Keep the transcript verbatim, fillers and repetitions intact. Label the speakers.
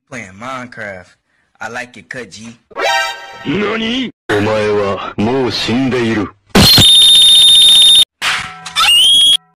Speaker 1: Playing Minecraft. I like your cut, G.
Speaker 2: 何？お前はもう死んでいる。